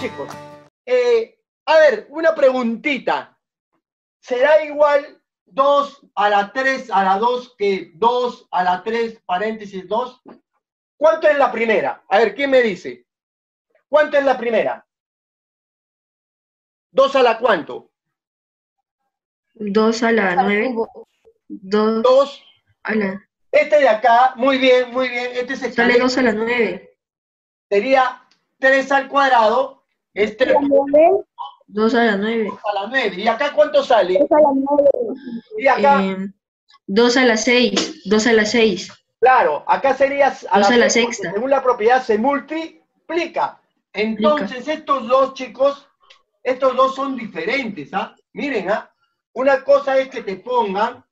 chicos. A ver, una preguntita. ¿Será igual 2 a la 3 a la 2 que 2 a la 3 paréntesis 2? ¿Cuánto es la primera? A ver, ¿quién me dice? ¿Cuánto es la primera? ¿2 a la cuánto? 2 a la 9. 2 2. a la... Este de acá, muy bien, muy bien. Este se Sale 2 a la 9. sería 3 al cuadrado. Es 3 2 a la 9. a la 9. ¿Y acá cuánto sale? 2 a la 9. Y acá, 2 a la 6. 2 a la 6. claro, acá sería a 2 la a la 6, porque sexta. según la propiedad se multiplica. Entonces, estos dos, chicos, estos dos son diferentes, ¿ah? Miren, ¿ah? Una cosa es que te pongan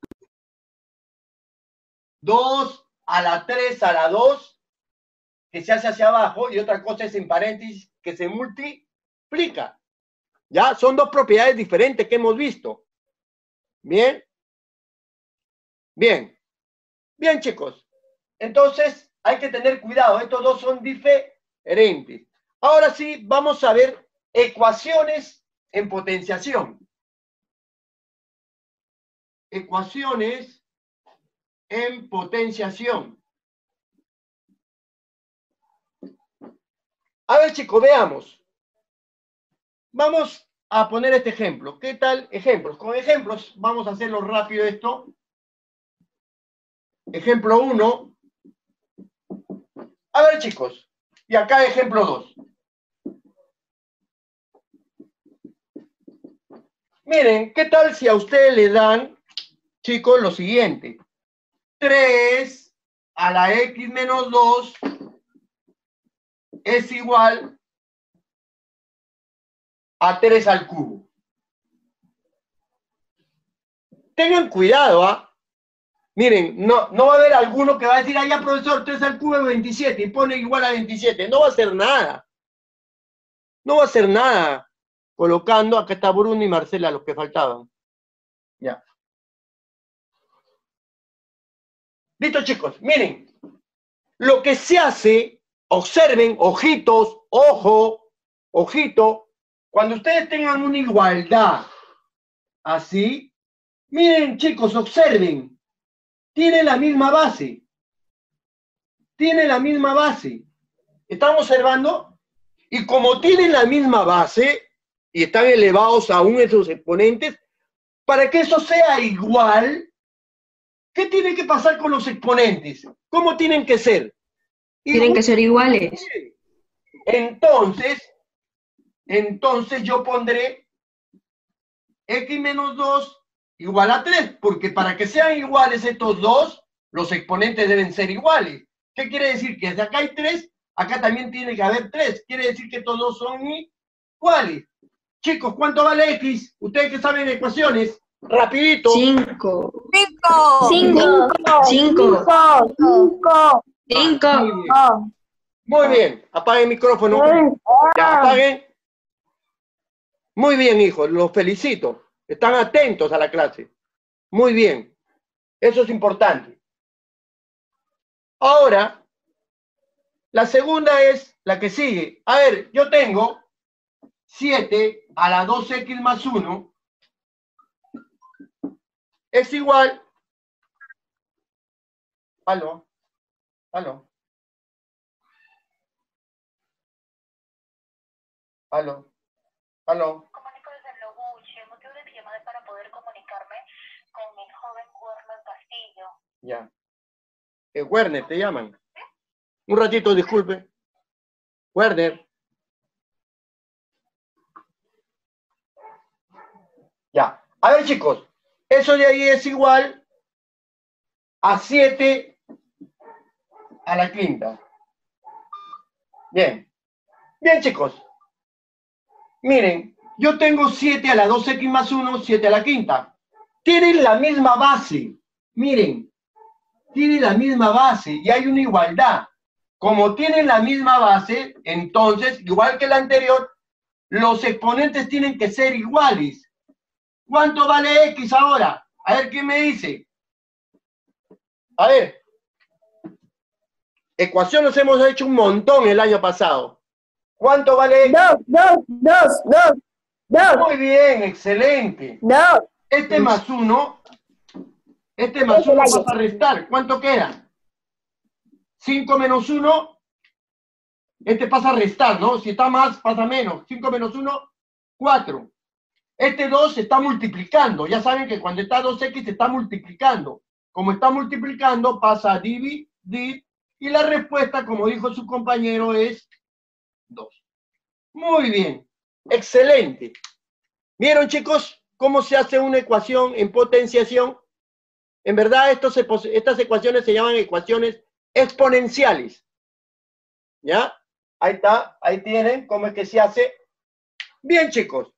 2 a la 3 a la 2, que se hace hacia abajo, y otra cosa es en paréntesis, que se multiplica. ¿Ya? Son dos propiedades diferentes que hemos visto. ¿Bien? Bien. Bien, chicos. Entonces, hay que tener cuidado. Estos dos son diferentes. Ahora sí, vamos a ver ecuaciones en potenciación. Ecuaciones en potenciación. A ver, chicos, veamos. Vamos a poner este ejemplo. ¿Qué tal ejemplos? Con ejemplos, vamos a hacerlo rápido esto. Ejemplo 1. A ver, chicos. Y acá ejemplo 2. Miren, ¿qué tal si a ustedes le dan, chicos, lo siguiente? 3 a la x menos 2 es igual a 3 al cubo. Tengan cuidado, ¿ah? Miren, no va a haber alguno que va a decir, ah, ya, profesor, 3 al cubo es 27 y pone igual a 27. No va a hacer nada. No va a hacer nada. Colocando, acá está Bruno y Marcela, los que faltaban. Ya. Listo, chicos. Miren, lo que se hace, observen, ojitos, ojo, ojito, cuando ustedes tengan una igualdad así, miren, chicos, observen, tiene la misma base. Tiene la misma base. ¿Están observando? Y como tienen la misma base y están elevados aún esos exponentes, para que eso sea igual, ¿qué tiene que pasar con los exponentes? ¿Cómo tienen que ser? Tienen que ser iguales. Entonces yo pondré x menos 2 igual a 3, porque para que sean iguales estos dos, los exponentes deben ser iguales. ¿Qué quiere decir? Que desde acá hay 3, acá también tiene que haber 3. Quiere decir que estos dos son iguales. Chicos, ¿cuánto vale x? Ustedes que saben ecuaciones, rapidito. 5. 5. 5. 5. 5. Muy bien. Apaguen el micrófono. Ya, apaguen. Muy bien, hijos. Los felicito. Están atentos a la clase. Muy bien. Eso es importante. Ahora, la segunda es la que sigue. A ver, yo tengo 7 a la 2x más 1 es igual. Aló. Aló. Aló. Aló. Comunico desde Bloguchi. El motivo de mi llamada es para poder comunicarme con el joven Werner Castillo. Ya. Werner, ¿te llaman? Un ratito, disculpe. Werner. Ya. A ver, chicos. Eso de ahí es igual a 7 a la quinta. Bien. Bien, chicos. Miren, yo tengo 7 a la 2x más 1, 7 a la quinta. Tienen la misma base. Miren, tienen la misma base y hay una igualdad. Como tienen la misma base, entonces, igual que la anterior, los exponentes tienen que ser iguales. ¿Cuánto vale x ahora? A ver, ¿quién me dice? A ver. Ecuaciones hemos hecho un montón el año pasado. ¿Cuánto vale? 2. Muy bien, excelente. 2. Este más 1 pasa a restar. ¿Cuánto queda? 5 menos 1. Este pasa a restar, ¿no? Si está más, pasa menos. 5 menos 1, 4. Este 2 se está multiplicando. Ya saben que cuando está 2x se está multiplicando. Como está multiplicando, pasa a dividir. Y la respuesta, como dijo su compañero, es 2. Muy bien. Excelente. ¿Vieron, chicos, cómo se hace una ecuación en potenciación? En verdad, estas ecuaciones se llaman ecuaciones exponenciales. ¿Ya? Ahí está, ahí tienen cómo es que se hace. Bien, chicos.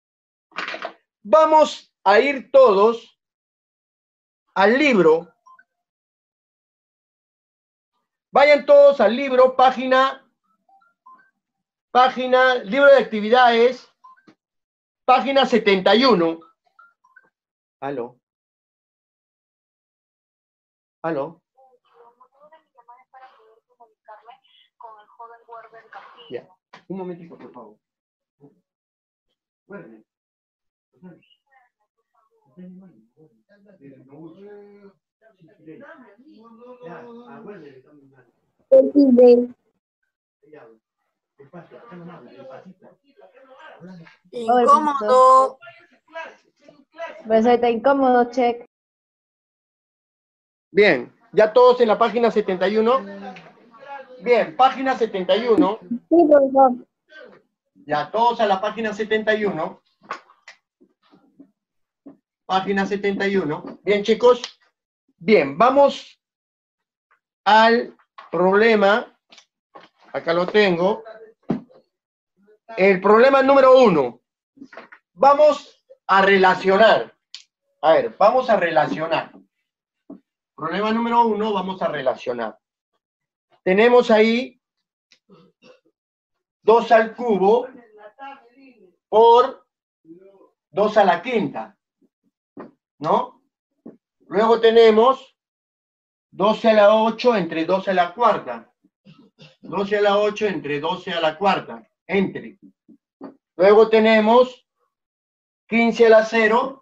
Vamos a ir todos al libro. Vayan todos al libro, libro de actividades, página 71. ¿Aló? ¿Aló? Ya, un momentito, por favor. Incómodo. Profesor, está incómodo, check. Bien, ya todos en la página 71. Bien, página 71. Sí, profesor. Ya todos a la página 71. Página 71. Bien, chicos. Bien, vamos al problema. Acá lo tengo. El problema número 1. Vamos a relacionar. A ver, vamos a relacionar. Problema número 1, vamos a relacionar. Tenemos ahí 2 al cubo por 2 a la quinta, ¿no? Luego tenemos 12 a la 8 entre 12 a la cuarta. 12 a la 8 entre 12 a la cuarta. Entre. Luego tenemos 15 a la 0.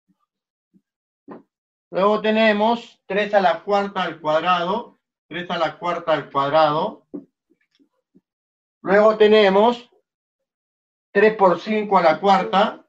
Luego tenemos 3 a la cuarta al cuadrado. 3 a la cuarta al cuadrado. Luego tenemos 3 por 5 a la cuarta.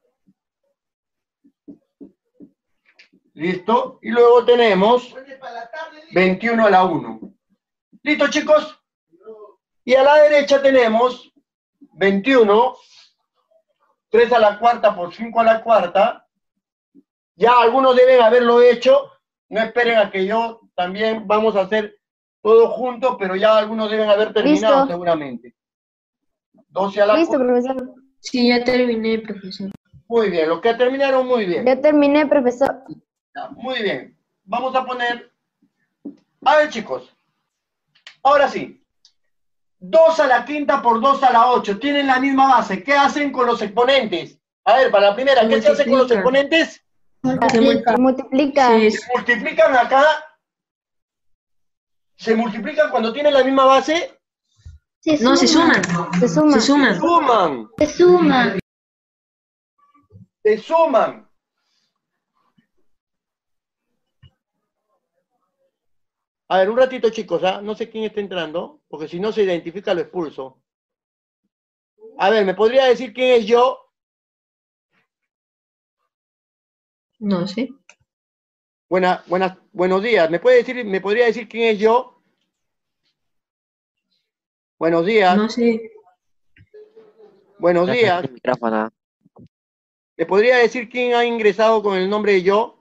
¿Listo? Y luego tenemos 21 a la 1. ¿Listo, chicos? Y a la derecha tenemos 21, 3 a la cuarta por 5 a la cuarta. Ya algunos deben haberlo hecho. No esperen a que yo también vamos a hacer todo junto, pero ya algunos deben haber terminado. Listo. Seguramente. 12 a la Listo, cuarta. profesor. Sí, ya terminé, profesor. Muy bien, los que terminaron muy bien. Ya terminé, profesor. Ya, muy bien. Vamos a poner... A ver, chicos. Ahora sí. 2 a la quinta por 2 a la 8. Tienen la misma base. ¿Qué hacen con los exponentes? A ver, para la primera, ¿qué se hace con los exponentes? Se Multiplica. Sí, Se multiplican acá. Se multiplican cuando tienen la misma base. no, se suman. Se suma. Se suman. Suman. Se suma. Se suman. A ver, un ratito, chicos, ¿ah? No sé quién está entrando, porque si no se identifica lo expulso. A ver, ¿me podría decir quién es yo? No sé. Buenos días. ¿Me podría decir quién es yo? Buenos días. No sé. Buenos días. Micrófono. ¿Me podría decir quién ha ingresado con el nombre de yo?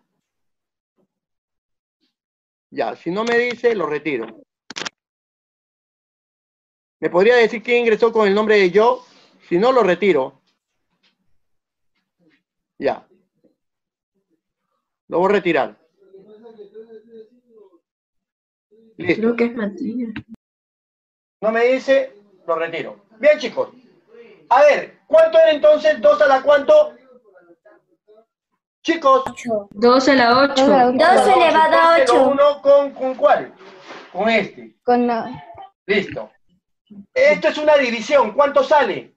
Ya, si no me dice, lo retiro. ¿Me podría decir quién ingresó con el nombre de yo? Si no, lo retiro. Ya. Lo voy a retirar. Listo. Creo que es Matías. No me dice, lo retiro. Bien, chicos. A ver, ¿cuánto era entonces 2 a la cuánto? Chicos. 2 a la 8. 2 elevado a 8. ¿Uno con cuál? Con este. Con Listo. Esto es una división. ¿Cuánto sale?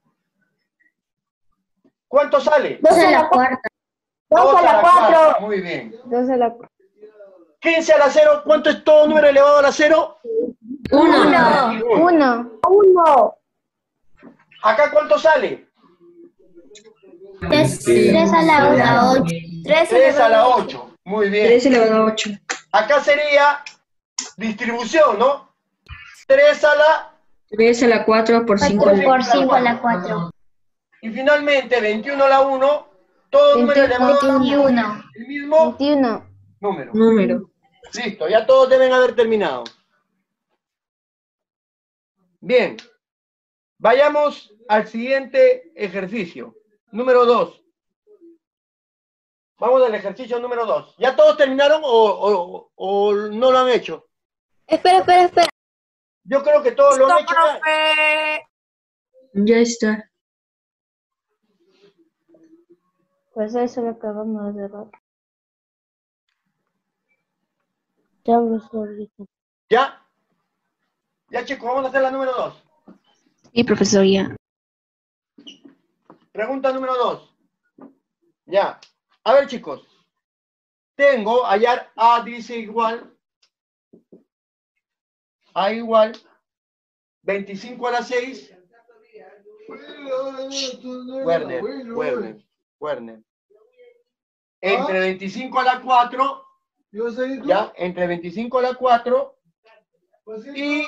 ¿Cuánto sale? 2 a la cuarta. 2 a la 4. Muy bien. 2 a la 15 a la 0. ¿Cuánto es todo número elevado a la 0? 1. 1. 1. ¿Acá cuánto sale? 3 a la 8. 3 a la 8. Muy bien. 3 elevado a 8. Acá sería distribución, ¿no? 3 a la... 3 a la 4 por 5 a la Por 5 a la 4. Y finalmente 21 a la 1. Todo número elevado a la 21. el mismo 21. número. número. Listo, ya todos deben haber terminado. Bien. Vayamos al siguiente ejercicio. Número 2. Vamos al ejercicio número 2. ¿Ya todos terminaron o no lo han hecho? Espera. Yo creo que todos lo han hecho. Ya está. Pues eso lo acabamos de ver. Ya, profesor. ¿Ya? Ya, chicos, vamos a hacer la número 2. Sí, profesor, ya. Pregunta número 2. Ya. A ver, chicos. Tengo, hallar A dice igual. A igual. 25 a la 6. Werner. Entre 25 a la 4. Ya, entre 25 a la 4. Y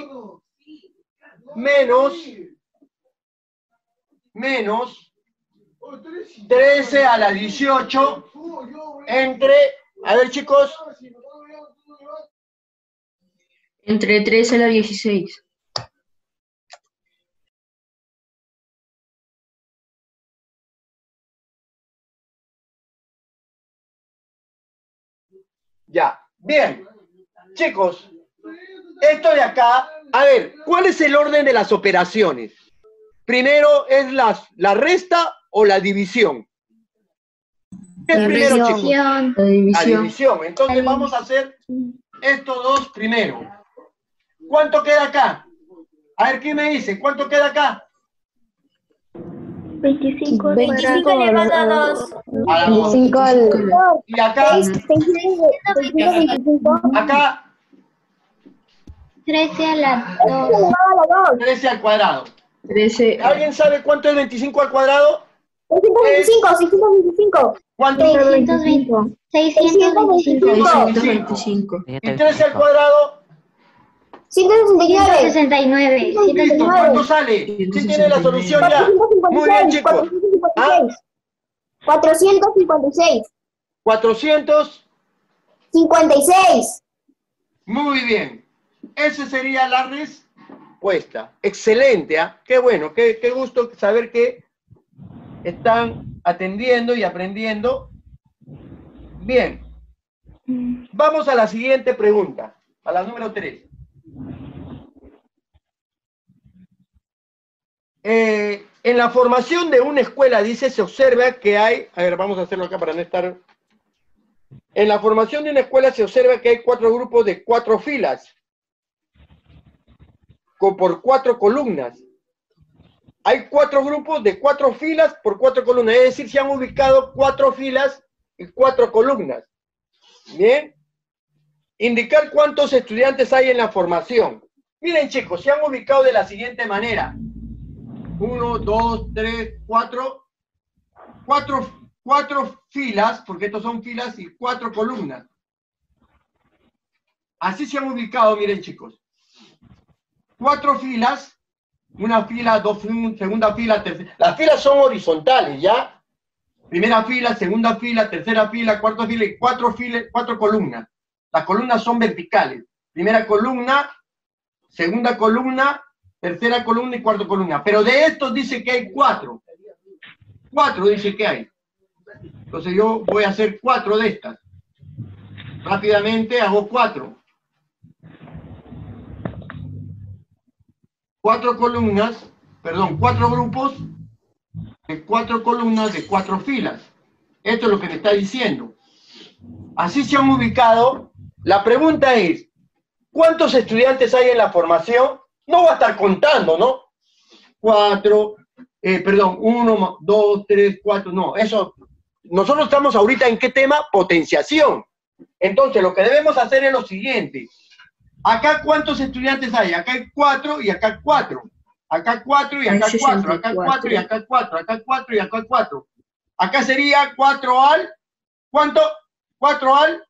menos 13 a la 18 entre, a ver chicos, Entre 3 a la 16. ya, bien, chicos, esto de acá, a ver, ¿cuál es el orden de las operaciones? Primero es la resta o la división. ¿Qué es La primero, división. chicos? La La división. división. Entonces vamos a hacer estos dos primero. ¿Cuánto queda acá? A ver, ¿quién me dice? ¿Cuánto queda acá? 25 elevado a 2. A la 2. 25 al... Y acá, 25. acá, 13 a la 2. 13 al cuadrado. 13. ¿Alguien sabe cuánto es 25 al cuadrado? 625. ¿Cuánto? 625. 625. ¿Y 13 al cuadrado? 169. Listo, ¿cuánto sale? ¿Quién tiene la solución ya? Muy bien, chicos. 456. 456. Muy bien. Esa sería la respuesta. Excelente, ¿ah? Qué bueno, qué gusto saber que están atendiendo y aprendiendo. Bien. Vamos a la siguiente pregunta, a la número 3. En la formación de una escuela, dice, se observa que hay... A ver, vamos a hacerlo acá para no estar... En la formación de una escuela se observa que hay 4 grupos de 4 filas, por 4 columnas. Hay 4 grupos de 4 filas por 4 columnas, es decir, se han ubicado 4 filas y 4 columnas. Bien. Indicar cuántos estudiantes hay en la formación. Miren, chicos, se han ubicado de la siguiente manera. 1, 2, 3, 4. 4 filas, porque estos son filas, y 4 columnas. Así se han ubicado, miren, chicos. 4 filas, una fila, segunda fila, tercera. Las filas son horizontales, ¿ya? Primera fila, segunda fila, tercera fila, cuarta fila y 4 columnas. Las columnas son verticales. Primera columna, segunda columna, tercera columna y cuarta columna. Pero de estos dice que hay 4. 4 dice que hay. Entonces yo voy a hacer 4 de estas. Rápidamente hago 4. 4 columnas, perdón, 4 grupos de 4 columnas de 4 filas. Esto es lo que me está diciendo. Así se han ubicado. La pregunta es, ¿cuántos estudiantes hay en la formación? No voy a estar contando, ¿no? 4, perdón, 1, 2, 3, 4, no, eso, nosotros estamos ahorita en qué tema, potenciación. Entonces, lo que debemos hacer es lo siguiente. Acá, ¿cuántos estudiantes hay? Acá hay 4 y acá 4. Acá 4 y acá 4, acá 4 y acá 4, acá 4 y acá 4. Acá sería 4 al, ¿cuánto? 4 al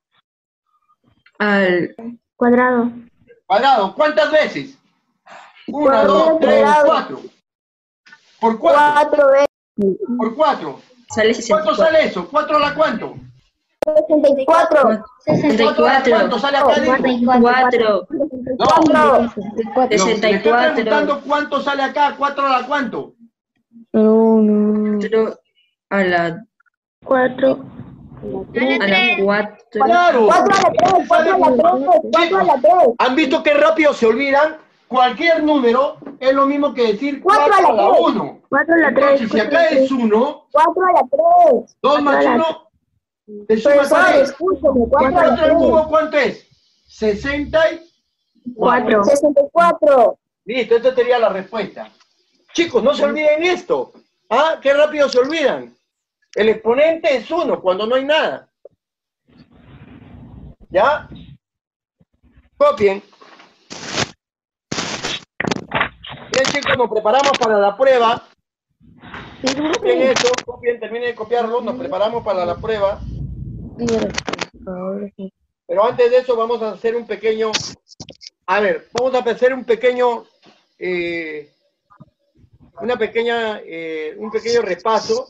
Cuadrado. cuadrado. ¿Cuántas veces? 1, 2, 3, 4. Por 4. 4 veces. Por 4. Sale ¿Cuánto 64. sale eso? ¿4 a la cuánto? 64. 4 a la cuánto sale acá? Digo? 4. No, 64. me estoy 64. preguntando cuánto sale acá. 4 a la cuánto. 4 a la 4. 4. Claro. 4 a la 3. 4 a la 3. 4 a la 3. ¿Han visto qué rápido se olvidan? Cualquier número es lo mismo que decir 4 4 a la 1. 4 a la 3. Entonces, si acá es 1, 4 a la 3. 2 más 1, te suma Profesor, 3. escúchame. 4 a 4 la al 3. cubo, ¿cuánto es? 64. 64. Listo, esta sería la respuesta. Chicos, no se olviden esto. ¿Ah? Qué rápido se olvidan. El exponente es 1 cuando no hay nada. ¿Ya? Copien. Bien, chicos, nos preparamos para la prueba. Copien eso, copien, terminen de copiarlo, nos preparamos para la prueba. Pero antes de eso vamos a hacer un pequeño... A ver, vamos a hacer un pequeño... un pequeño repaso.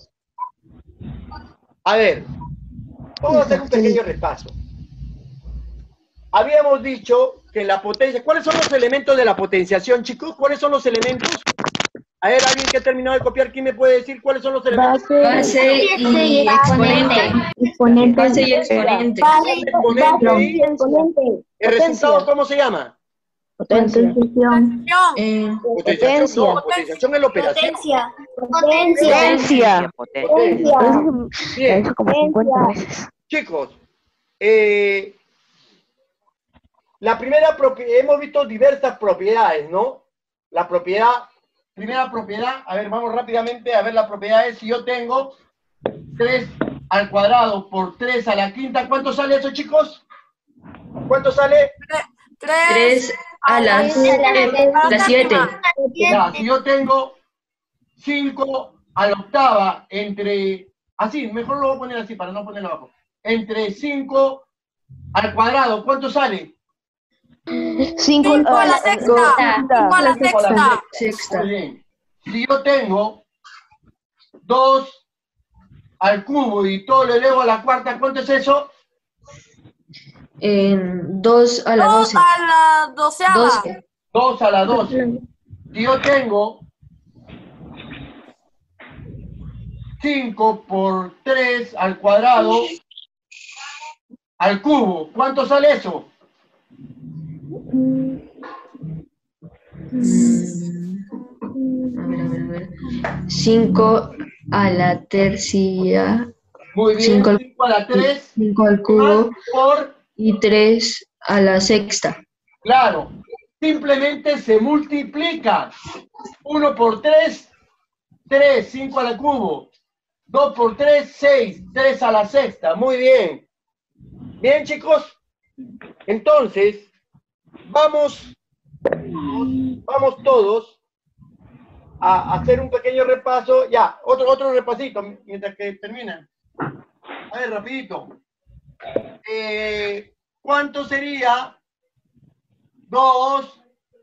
A ver, vamos a hacer un pequeño repaso. Habíamos dicho que la potencia... ¿Cuáles son los elementos de la potenciación, chicos? ¿Cuáles son los elementos? A ver, alguien que ha terminado de copiar, ¿quién me puede decir cuáles son los elementos? Base y exponente. Base y exponente. Exponente y... ¿El resultado cómo se llama? Potenciación. Potenciación, no, potenciación es la operación. Potencia. Bien, Eso como 50 veces. chicos, la primera propiedad, hemos visto diversas propiedades, ¿no? La propiedad, primera propiedad, a ver, vamos rápidamente a ver las propiedades. Si yo tengo 3 al cuadrado por 3 a la quinta, ¿cuánto sale eso, chicos? ¿Cuánto sale? 3 a la 7. Ya, si yo tengo 5 a la octava entre, así, mejor lo voy a poner así para no ponerlo abajo. Entre 5 al cuadrado, ¿cuánto sale? 5 a la sexta. 5 a la sexta. Sexta. Muy bien. Si yo tengo 2 al cubo y todo lo elevo a la cuarta, ¿cuánto es eso? 2 a la 12. 12. 2 a la 12. Si yo tengo 5 por 3 al cuadrado al cubo, ¿cuánto sale eso? A ver. 5 a la tercia. Muy bien, 5 a la 3. 5 al cubo. Por, Y 3 a la sexta. claro, simplemente se multiplica. 1 por 3, 3, 5 al cubo. 2 por 3, 6, 3 a la sexta. Muy bien. Bien, chicos. Entonces, vamos todos a hacer un pequeño repaso. Ya, otro repasito mientras que terminan. A ver, rapidito. ¿Cuánto sería 2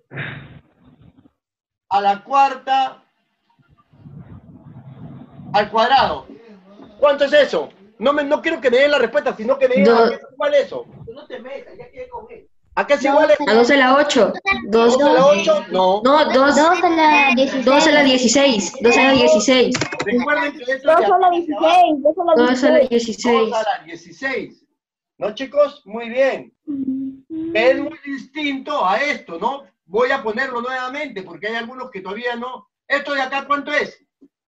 a la cuarta al cuadrado? ¿Cuánto es eso? No quiero que me den la respuesta, sino que me digan a qué es igual eso. No te metas, ya quedé con él. ¿A qué es igual eso? A 2 a la 8. 2 a la 8, no. No, 2 2 a la 16. 2 a la 16. 2 a la 16. Recuerden que esto 2 es a la 16. 2 a la 2 a la 16. 16. 2 a la 16. ¿No, chicos? Muy bien. Es muy distinto a esto, ¿no? Voy a ponerlo nuevamente porque hay algunos que todavía no. ¿Esto de acá cuánto es?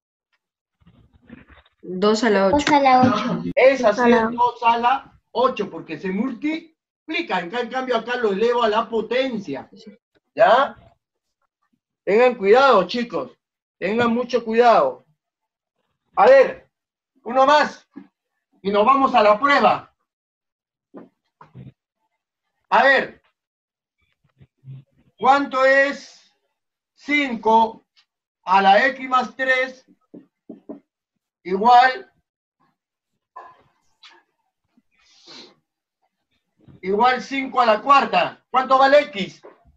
2 a la 8. 2 a la 8. Es así, es 2 a la 8 porque se multiplica. En cambio acá lo elevo a la potencia. ¿Ya? Tengan cuidado, chicos. Tengan mucho cuidado. A ver, uno más. Y nos vamos a la prueba. A ver. ¿Cuánto es 5 a la x más 3 igual 5 a la cuarta? ¿Cuánto vale x?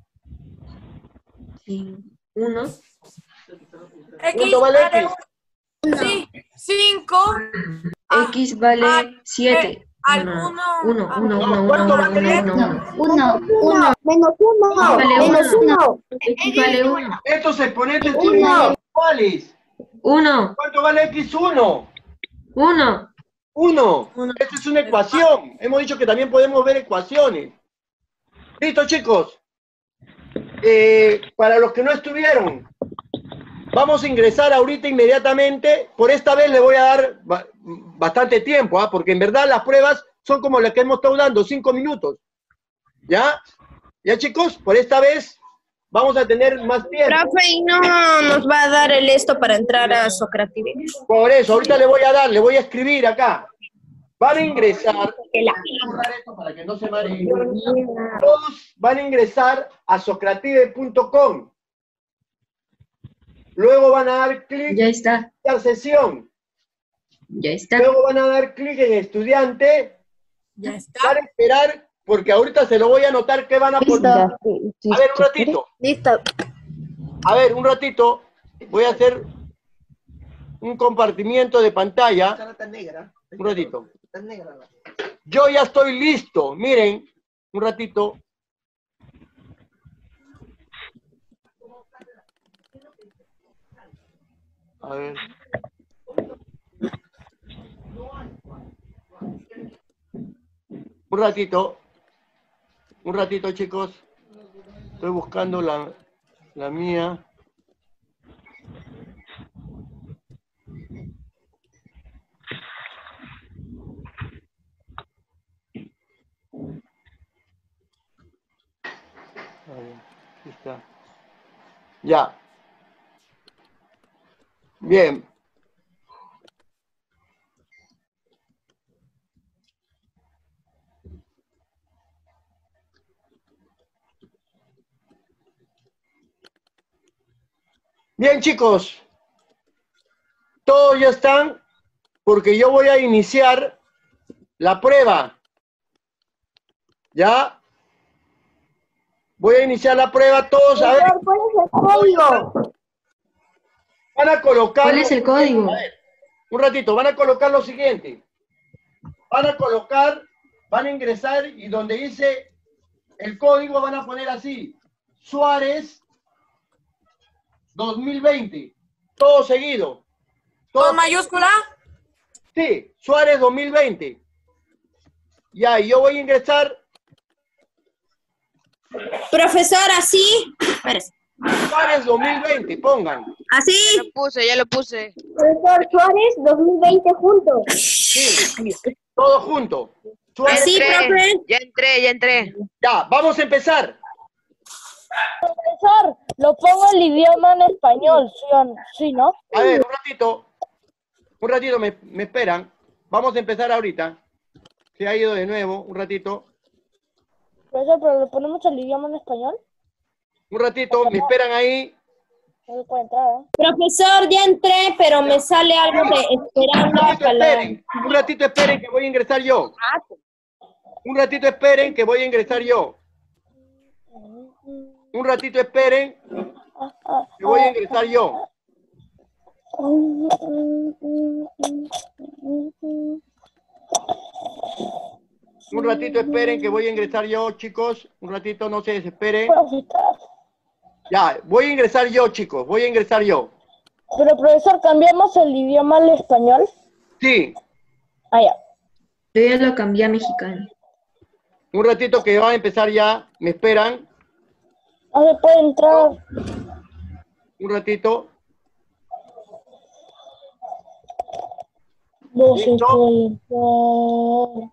1. ¿Cuánto vale x? Sí, 5 X vale 7. al 1, 1. 1, 1, 1, 1, ¿Cuánto 1, vale 1, x? 1, 1. Menos 1. Vale Menos 1. X vale 1. Estos exponentes tienen que ser iguales. 1, ¿Cuánto vale x? 1. 1. 1. Esta es una ecuación. Hemos dicho que también podemos ver ecuaciones. ¿Listo, chicos? Para los que no estuvieron, vamos a ingresar ahorita inmediatamente. Por esta vez le voy a dar bastante tiempo, ¿ah? Porque en verdad las pruebas son como las que hemos estado dando, 5 minutos. ¿Ya? ¿Ya, chicos? Por esta vez vamos a tener más tiempo. Profe, ¿y no nos va a dar el esto para entrar a Socrative? Por eso, ahorita le voy a escribir acá. Van a ingresar, voy a borrar esto para que no se mareen. Todos van a ingresar a socrative.com. Luego van a dar clic Ya está. en la sesión. Ya está. Luego van a dar clic en estudiante. Ya está. Van a esperar, porque ahorita se lo voy a anotar que van a poner. A ver, un ratito. Listo. A ver, un ratito. Voy a hacer un compartimiento de pantalla. Un ratito. Yo ya estoy listo. Miren, un ratito. A ver. Un ratito, chicos. Estoy buscando la mía. Aquí está. Ya. Bien. Bien, chicos. Todos ya están, porque yo voy a iniciar la prueba. ¿Ya? Voy a iniciar la prueba todos. A ver. ¿Cuál es el código? Van a colocar. ¿Cuál es el código? A ver, un ratito, van a colocar lo siguiente. Van a ingresar y donde dice el código van a poner así: Suárez 2020. Todo seguido. Todo ¿Con mayúscula? Sí, Suárez 2020. Ya, y yo voy a ingresar Profesor, así. Espérese. Suárez 2020, pongan. Así. Ya lo puse. Profesor Suárez 2020 juntos. Sí, todo junto. Suárez, Así, profe. Ya entré. ya, vamos a empezar. Profesor, lo pongo el idioma en español, ¿sí, no? A ver, un ratito me esperan. Vamos a empezar ahorita. Se ha ido de nuevo, un ratito. Profesor, ¿pero lo ponemos el idioma en español? Un ratito, me esperan ahí. No se puede entrar, ¿eh? Profesor, ya entré, pero me sale algo de esperando hasta la... Un ratito esperen que voy a ingresar yo. Un ratito esperen que voy a ingresar yo. Un ratito esperen que voy a ingresar yo. Un ratito esperen que voy a ingresar yo, chicos. Un ratito, no se desesperen. Ya, voy a ingresar yo, chicos. Voy a ingresar yo. Pero, profesor, ¿cambiamos el idioma al español? Sí. Ah, ya. Yo ya lo cambié a mexicano. Un ratito que va a empezar ya. ¿Me esperan? No se puede entrar. Un ratito. No se ¿Listo? puede entrar.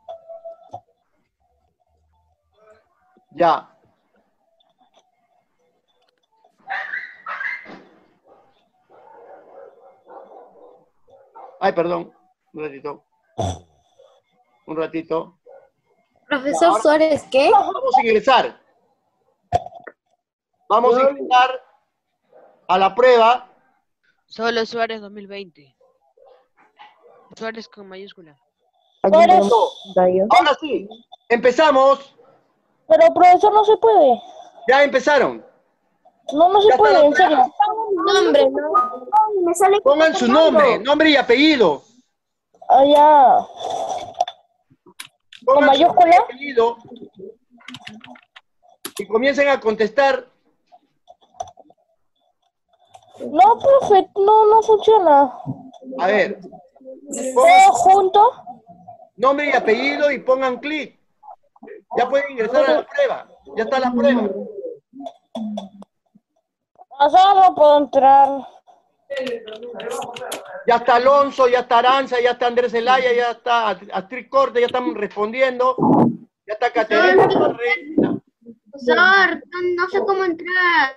Ya. Ay, perdón. Un ratito. Un ratito. Profesor Ahora- Suárez, ¿qué? Vamos a ingresar. Vamos a ingresar a la prueba. Solo Suárez 2020. Suárez con mayúscula. Suárez. Ahora sí, empezamos. Pero profesor, no se puede. Ya empezaron. No Ya se está puede, la en prueba. serio. Nombre, ¿no? Me sale Pongan su nombre y apellido. Allá. Pongan su mayúscula? nombre y apellido. Y comiencen a contestar. No, profe, no funciona. A ver, Todo junto. nombre y apellido y pongan clic. Ya pueden ingresar a la prueba. Ya está la prueba. Allá no puedo entrar. Ya está Alonso, ya está Aranza, ya está Andrés Zelaya, ya está Astrid Corte, ya están respondiendo. Ya está Caterina. Profesor, no sé cómo entrar.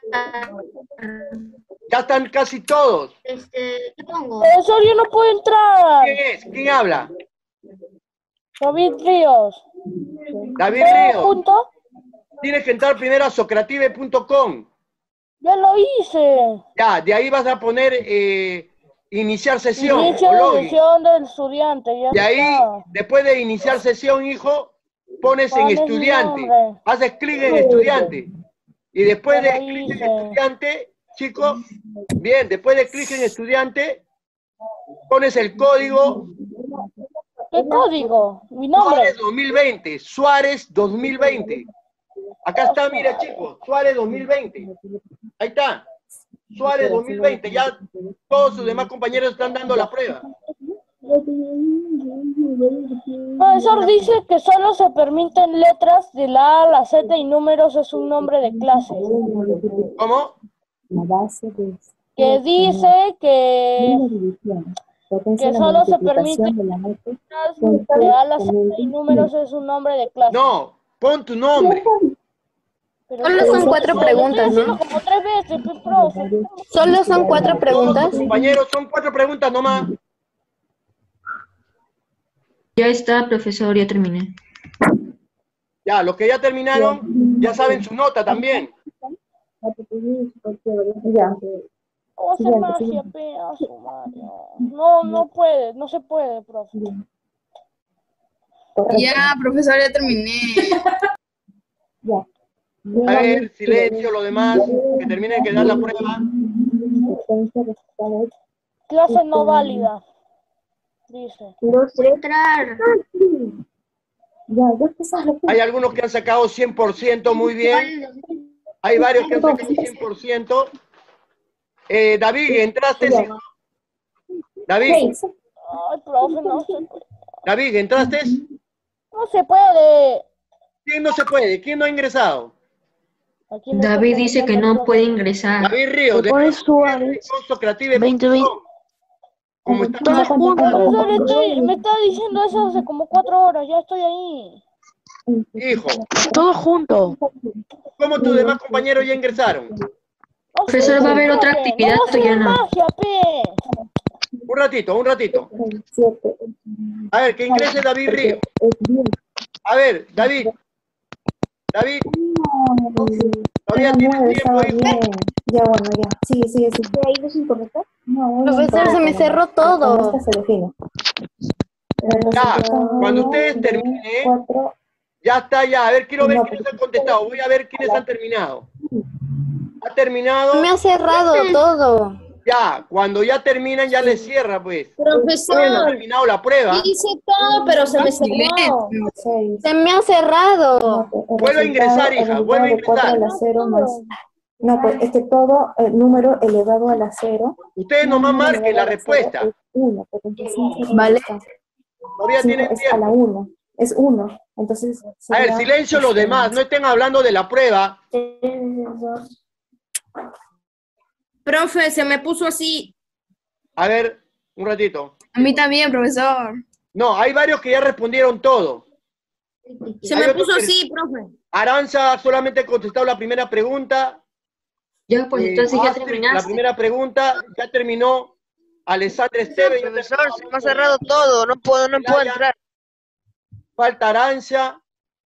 Ya están casi todos. ¿Qué pongo? Profesor, yo no puedo entrar. ¿Quién es? ¿Quién habla? David Ríos. David Todo Ríos. junto. Tienes que entrar primero a socrative.com. Ya lo hice. Ya, de ahí vas a poner iniciar sesión Inicio o de login. sesión del estudiante. Ya De ahí, está. después de iniciar sesión, hijo, pones en Pones mi estudiante. nombre. Haces clic en estudiante. Y después de Ya lo clic en hice. estudiante, chicos, bien, después de clic en estudiante, pones el código ¿Qué código? Mi nombre. Suárez 2020. Suárez 2020. Acá está, mira, chicos, Suárez 2020. Ahí está. Suárez 2020. Ya todos sus demás compañeros están dando la prueba. Profesor dice que solo se permiten letras de la A a la Z y números es un nombre de clase. ¿Cómo? Que dice que solo se permiten letras de A a la Z y números es un nombre de clase. No, pon tu nombre. Pero Solo son 4 lo preguntas, estoy ¿no? haciendo como 3 veces, profe. Solo son 4 Todos preguntas. tus compañeros, son 4 preguntas nomás. Ya está, profesor, ya terminé. Ya, los que ya terminaron, ya saben su nota también. ¿Cómo hacer magia, pe? A su madre. No puede, no se puede, profe. Ya, profesor, ya terminé. A ver, silencio, lo demás, que terminen de dar la prueba. Clase no válida, dice. No sé entrar. Hay algunos que han sacado 100%, muy bien. Hay varios que han sacado 100%. David, ¿entraste? ¿Sí? David, Ay, profe, no se puede. David, ¿entraste? No se puede. ¿Quién no se puede? ¿Quién no ha ingresado? Aquí no David está dice que comentando el no puede profe. ingresar. David Ríos, de Pones Suárez. Socrative.com. Como está Profesor, me está diciendo eso hace como 4 horas, ya estoy ahí. hijo, Todo junto. ¿cómo tus demás compañeros ya ingresaron? Profesor, ¿va a haber otra actividad o ya no? Magia, pe. Un ratito, un ratito. A ver, que ingrese David Ríos. A ver, David. David, todavía tienes tiempo, hijo. Ya, bueno, ya. Sigue. ¿Ahí no es incorrecto? No, Profesor, se me cerró todo. Esta se define. Ya, cuando ustedes terminen, ya está, ya. A ver, quiero ver quiénes han contestado. Voy a ver quiénes han terminado. Ha terminado. Me ha cerrado todo. Ya, cuando ya terminan, ya les cierra, pues. Ha Profesor, terminado la prueba. hice todo, pero se me cerró. Se me ha cerrado. Vuelve a ingresar, hija, vuelve a ingresar. No, pues es que todo el número elevado a la 0. Ustedes nomás marquen la respuesta. Es 1, porque entonces Vale. Todavía tienen es a la tiempo. 1. Es 1. Entonces. A ver, silencio los demás. No estén hablando de la prueba. Profe, se me puso así. A ver, un ratito. A mí también, profesor. No, hay varios que ya respondieron todo. Se Hay me otro puso que- así, profe. Aranza solamente ha contestado la primera pregunta. Ya, pues entonces ya Astrid, la terminaste. primera pregunta ya terminó. Alessandra Esteves. Profesor, se me ha cerrado todo, no puedo entrar. Falta Arancia.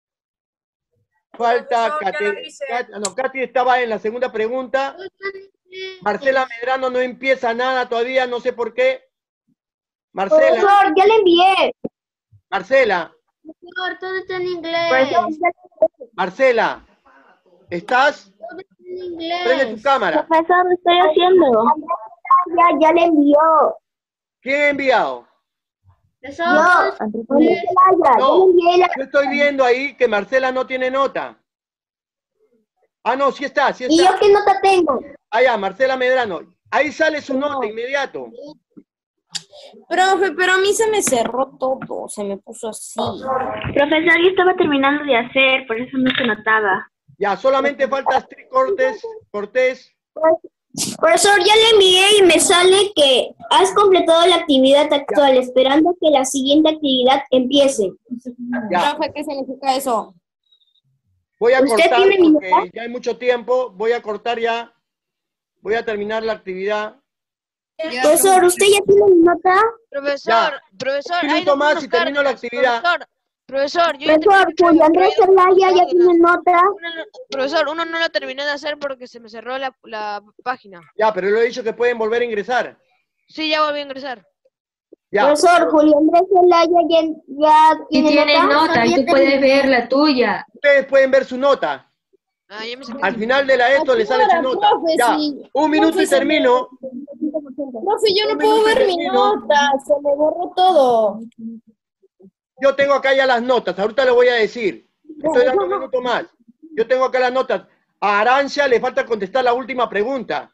Falta Katy estaba en la segunda pregunta. Marcela Medrano no empieza nada todavía, no sé por qué. Marcela. Profesor, ya le envié. Marcela. Profesor, todo está en inglés. Marcela, ¿estás? Todo está en inglés. Prende tu cámara. Profesor, lo estoy haciendo. Ya le envió. ¿Quién ha enviado? Profesor, No, yo estoy viendo ahí que Marcela no tiene nota. Ah, no, sí está, sí está. ¿Y yo qué nota tengo? Ah, ya, Marcela Medrano. Ahí sale su nota inmediato. Profe, pero a mí se me cerró todo, se me puso así. Profesor, yo estaba terminando de hacer, por eso no se notaba. Ya, solamente falta Astrid Cortés. Profesor, ya le envié y me sale que has completado la actividad actual, esperando que la siguiente actividad empiece. Ya. Profe, ¿qué significa eso? Voy a ¿Usted cortar tiene mi porque nota? ya hay mucho tiempo. Voy a cortar ya. Voy a terminar la actividad. Profesor, ¿usted ya tiene mi nota? Profesor, Un minuto más y termino la actividad. Profesor, yo ya Profesor, Julio Andrés Zelaya ya tiene nota. Profesor, uno no lo terminé de hacer porque se me cerró la página. Ya, pero le he dicho que pueden volver a ingresar. Sí, ya volví a ingresar. Ya. Profesor, Julio Andrés Zelaya ya tiene nota y tú puedes ver la tuya. Ustedes pueden ver su nota. Ah, ya me saqué. Al final de la esto le sale su nota. Profe, Ya, sí. un minuto y termino. Profe, yo no puedo ver mi nota, se me borró todo. Yo tengo acá ya las notas, ahorita le voy a decir. Estoy dando un minuto más. Yo tengo acá las notas. A Arancia le falta contestar la última pregunta.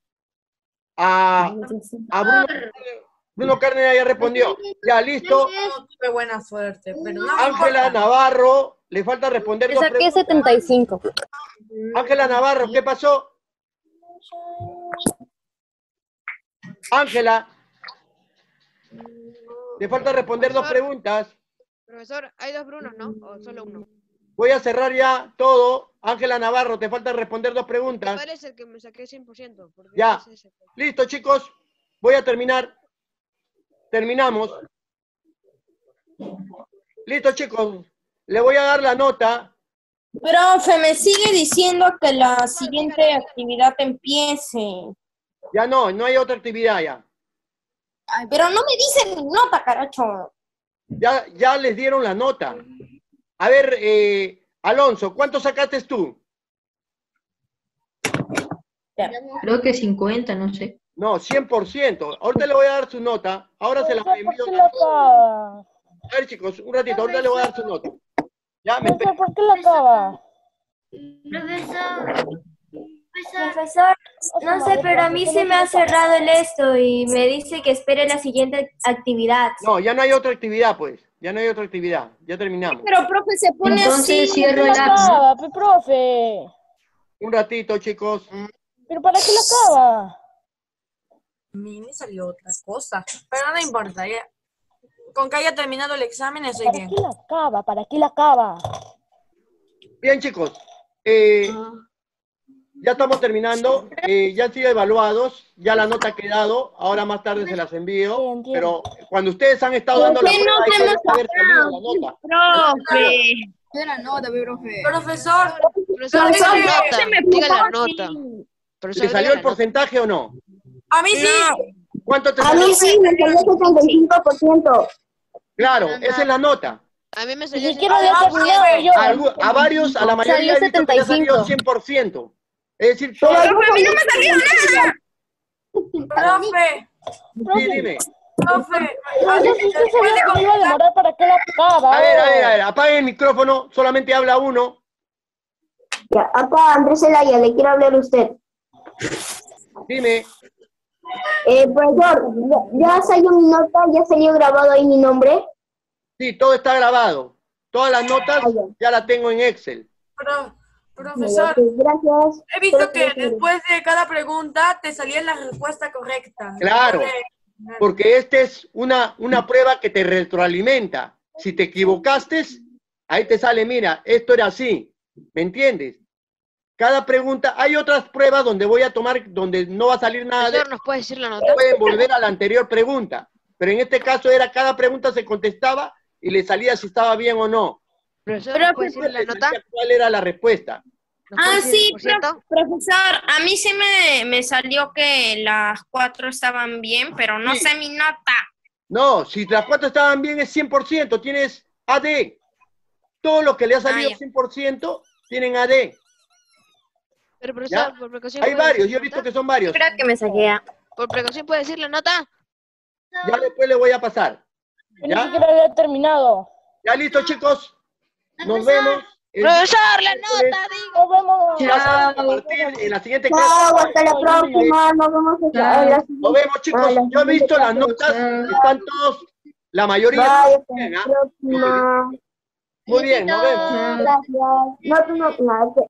A Bruno Cárdenas ya respondió. Ya, listo. Tuve buena suerte, pero no. Ángela Navarro, le falta responder dos Saqué preguntas. 75. Ángela Navarro, ¿qué pasó? Ángela, le falta responder dos preguntas. Profesor, hay dos Brunos, ¿no? ¿O solo uno? Voy a cerrar ya todo. Ángela Navarro, te falta responder dos Me preguntas. parece que me saqué 100%. porque Ya. es ese. Listo, chicos. Voy a terminar. Terminamos. Listo, chicos. Le voy a dar la nota. Profe, me sigue diciendo que la siguiente actividad empiece. Ya no hay otra actividad ya. Ay, pero no me dicen mi nota, caracho. Ya les dieron la nota. A ver, Alonso, ¿cuánto sacaste tú? Creo que 50, no sé. No, 100%. Ahorita le voy a dar su nota. Ahora se la envío. ¿Por qué la acaba? A ver, chicos, un ratito. Ahorita le voy a dar su nota. Ya, me Profesor, ¿por qué la acaba? Profesor, no sé, pero a mí se me ha cerrado el esto y me dice que espere la siguiente actividad. No, ya no hay otra actividad, pues. Ya no hay otra actividad. Ya terminamos. Pero, profe, se pone Entonces así. cierro ¿Por el qué la app. acaba, profe? Un ratito, chicos. ¿Pero para qué la acaba? A mí me salió otra cosa, pero no importa, ya. Con que haya terminado el examen estoy ¿Para bien. qué la acaba? ¿Para qué la acaba? Bien, chicos. Ya estamos terminando. Ya han sido evaluados. Ya la nota ha quedado. Ahora más tarde se las envío. Sí, entiendo. Pero cuando ustedes han estado dando la ¿Por qué prueba, no ahí te debe hemos haber salido la nota. Profe. Profesor, Profesor, diga la se nota. me Diga la puso nota. así. Profesor, ¿Te diga salió la el nota. porcentaje o no? A mí sí. ¿Cuánto te A salió? mí sí, me salió 75%. Claro, esa es la nota. A mí me Ni salió siquiera había terminado yo. A varios, a la mayoría Salió he visto que le ha salido 75. 100%. Es decir, Pero todas. yo Profe, a mí no me salió nada. Sí, dime. Profe. Entonces, si usted sabía que me iba a demorar, ¿para qué la acaba? A ver, apague el micrófono, solamente habla uno. Ya, acá Andrés Zelaya, le quiero hablar a usted. Dime. Profesor, ya salió mi nota, ya salió grabado ahí mi nombre. Sí, todo está grabado. Todas las notas ya las tengo en Excel. Profesor, Gracias. he visto que después de cada pregunta te salía la respuesta correcta. Claro, porque esta es una prueba que te retroalimenta. Si te equivocaste, ahí te sale, mira, esto era así. ¿Me entiendes? Cada pregunta, hay otras pruebas donde voy a tomar, donde no va a salir nada de... Profesor, ¿nos puede decir la nota? Pueden volver a la anterior pregunta, pero en este caso era cada pregunta se contestaba y le salía si estaba bien o no. Profesor, ¿nos puede decir la nota? ¿Cuál era la respuesta? Sí, profesor, a mí sí me salió que las 4 estaban bien, pero no sé mi nota. No, si las 4 estaban bien es 100%, tienes AD. Todo lo que le ha salido 100% tienen AD. Pero profesor, ¿Ya? por precaución... Hay varios, yo he visto que son varios. Creo que me saqué. ¿Por precaución puede decir la nota? Ya después le voy a pasar. Ni siquiera había terminado. Ya listo, chicos. Nos vemos. Profesor, la nota, digo. Nos vemos. A partir en la siguiente clase. Hasta la próxima. Nos vemos en la siguiente. Nos vemos, chicos. Yo he visto las notas. Están todos, la mayoría. Bien, ¿ah? Muy bien, nos vemos. Gracias. No,